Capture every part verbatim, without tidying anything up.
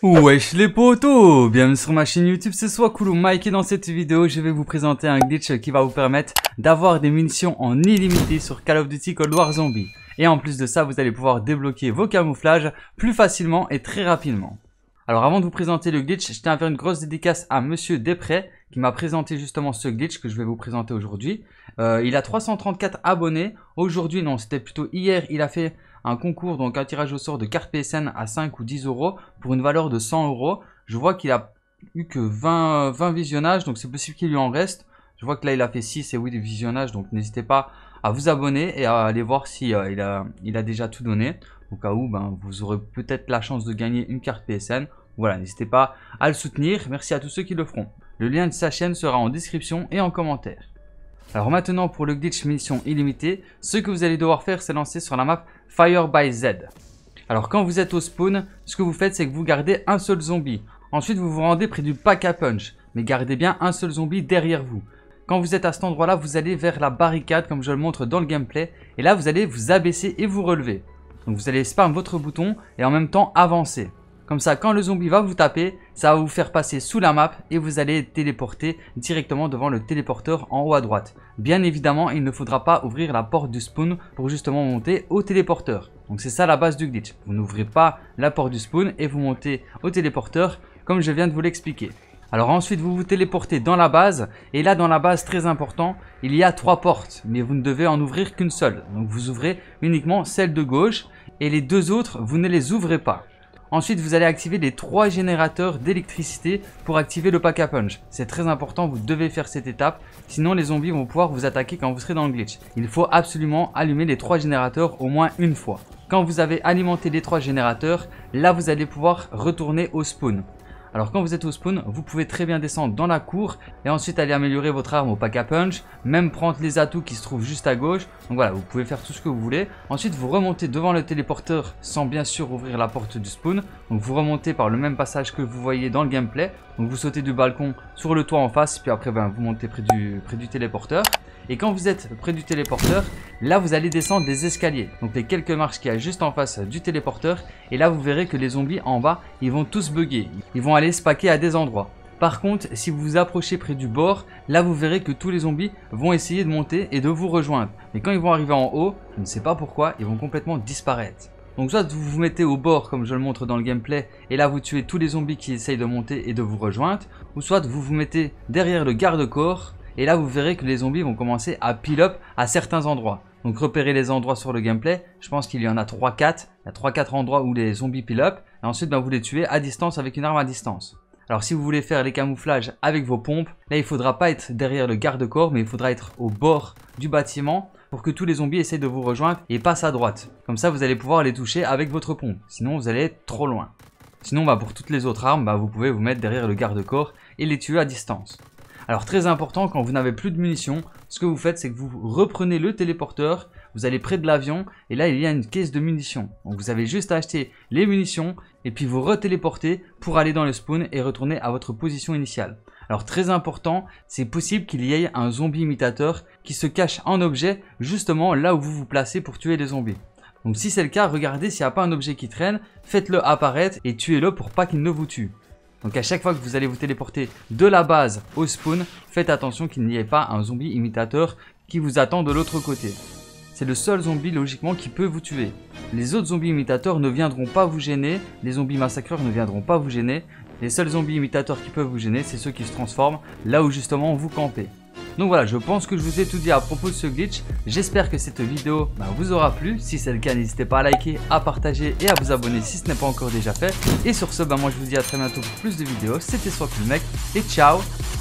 Wesh les potos, bienvenue sur ma chaîne YouTube, c'est Swacooloo Mike et dans cette vidéo je vais vous présenter un glitch qui va vous permettre d'avoir des munitions en illimité sur Call of Duty Cold War Zombie. Et en plus de ça, vous allez pouvoir débloquer vos camouflages plus facilement et très rapidement. Alors avant de vous présenter le glitch, je tiens à faire une grosse dédicace à Monsieur Desprez qui m'a présenté justement ce glitch que je vais vous présenter aujourd'hui. Euh, il a trois cent trente-quatre abonnés, aujourd'hui non c'était plutôt hier, il a fait un concours, donc un tirage au sort de cartes P S N à cinq ou dix euros pour une valeur de cent euros. Je vois qu'il a eu que vingt, vingt visionnages, donc c'est possible qu'il lui en reste. Je vois que là il a fait six et huit visionnages, donc n'hésitez pas à vous abonner et à aller voir si euh, il, a, il a déjà tout donné. Au cas où ben, vous aurez peut-être la chance de gagner une carte P S N. Voilà, n'hésitez pas à le soutenir. Merci à tous ceux qui le feront. Le lien de sa chaîne sera en description et en commentaire. Alors maintenant pour le glitch munitions illimitée, ce que vous allez devoir faire c'est lancer sur la map Fire by Z. Alors quand vous êtes au spawn, ce que vous faites c'est que vous gardez un seul zombie. Ensuite vous vous rendez près du pack à punch, mais gardez bien un seul zombie derrière vous. Quand vous êtes à cet endroit là, vous allez vers la barricade comme je le montre dans le gameplay. Et là vous allez vous abaisser et vous relever. Donc vous allez spam votre bouton et en même temps avancer. Comme ça, quand le zombie va vous taper, ça va vous faire passer sous la map et vous allez être téléporté directement devant le téléporteur en haut à droite. Bien évidemment, il ne faudra pas ouvrir la porte du spawn pour justement monter au téléporteur. Donc c'est ça la base du glitch. Vous n'ouvrez pas la porte du spawn et vous montez au téléporteur comme je viens de vous l'expliquer. Alors ensuite, vous vous téléportez dans la base et là dans la base, très important, il y a trois portes, mais vous ne devez en ouvrir qu'une seule. Donc vous ouvrez uniquement celle de gauche et les deux autres, vous ne les ouvrez pas. Ensuite, vous allez activer les trois générateurs d'électricité pour activer le pack à punch. C'est très important, vous devez faire cette étape, sinon les zombies vont pouvoir vous attaquer quand vous serez dans le glitch. Il faut absolument allumer les trois générateurs au moins une fois. Quand vous avez alimenté les trois générateurs, là vous allez pouvoir retourner au spawn. Alors quand vous êtes au spawn, vous pouvez très bien descendre dans la cour et ensuite aller améliorer votre arme au pack à punch, même prendre les atouts qui se trouvent juste à gauche. Donc voilà, vous pouvez faire tout ce que vous voulez. Ensuite, vous remontez devant le téléporteur sans bien sûr ouvrir la porte du spawn. Donc vous remontez par le même passage que vous voyez dans le gameplay. Donc vous sautez du balcon sur le toit en face, puis après ben, vous montez près du, près du téléporteur. Et quand vous êtes près du téléporteur, là vous allez descendre des escaliers. Donc les quelques marches qu'il y a juste en face du téléporteur. Et là vous verrez que les zombies en bas, ils vont tous bugger. Ils vont aller se paquer à des endroits. Par contre, si vous vous approchez près du bord, là vous verrez que tous les zombies vont essayer de monter et de vous rejoindre. Mais quand ils vont arriver en haut, je ne sais pas pourquoi, ils vont complètement disparaître. Donc soit vous vous mettez au bord comme je le montre dans le gameplay et là vous tuez tous les zombies qui essayent de monter et de vous rejoindre. Ou soit vous vous mettez derrière le garde-corps et là vous verrez que les zombies vont commencer à pile up à certains endroits. Donc repérez les endroits sur le gameplay, je pense qu'il y en a trois quatre, il y a trois quatre endroits où les zombies pile up et ensuite ben, vous les tuez à distance avec une arme à distance. Alors si vous voulez faire les camouflages avec vos pompes, là il ne faudra pas être derrière le garde-corps mais il faudra être au bord du bâtiment pour que tous les zombies essayent de vous rejoindre et passent à droite. Comme ça vous allez pouvoir les toucher avec votre pompe, sinon vous allez être trop loin. Sinon bah, pour toutes les autres armes, bah, vous pouvez vous mettre derrière le garde-corps et les tuer à distance. Alors très important, quand vous n'avez plus de munitions, ce que vous faites c'est que vous reprenez le téléporteur, vous allez près de l'avion et là il y a une caisse de munitions. Donc vous avez juste à acheter les munitions et puis vous retéléporter pour aller dans le spawn et retourner à votre position initiale. Alors très important, c'est possible qu'il y ait un zombie imitateur qui se cache en objet justement là où vous vous placez pour tuer les zombies. Donc si c'est le cas, regardez s'il n'y a pas un objet qui traîne, faites-le apparaître et tuez-le pour pas qu'il ne vous tue. Donc à chaque fois que vous allez vous téléporter de la base au spawn, faites attention qu'il n'y ait pas un zombie imitateur qui vous attend de l'autre côté. C'est le seul zombie logiquement qui peut vous tuer. Les autres zombies imitateurs ne viendront pas vous gêner, les zombies massacreurs ne viendront pas vous gêner. Les seuls zombies imitateurs qui peuvent vous gêner, c'est ceux qui se transforment là où justement vous campez. Donc voilà, je pense que je vous ai tout dit à propos de ce glitch. J'espère que cette vidéo bah, vous aura plu. Si c'est le cas, n'hésitez pas à liker, à partager et à vous abonner si ce n'est pas encore déjà fait. Et sur ce, bah, moi je vous dis à très bientôt pour plus de vidéos. C'était Swacooloo Mike et ciao.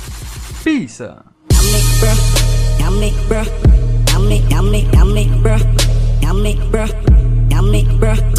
Peace. Yummy, bruh. Yummy, yummy, yummy, bruh. Yummy, bruh. Yummy, bruh.